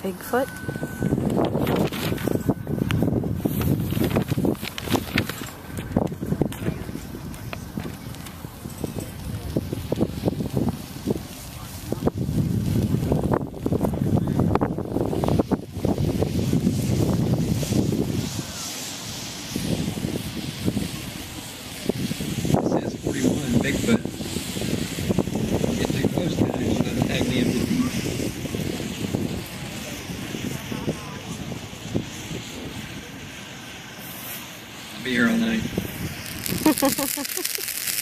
Bigfoot. It says 41 Bigfoot. Don't get too close to it, it's going to tag me into the beach. I'll be here all night.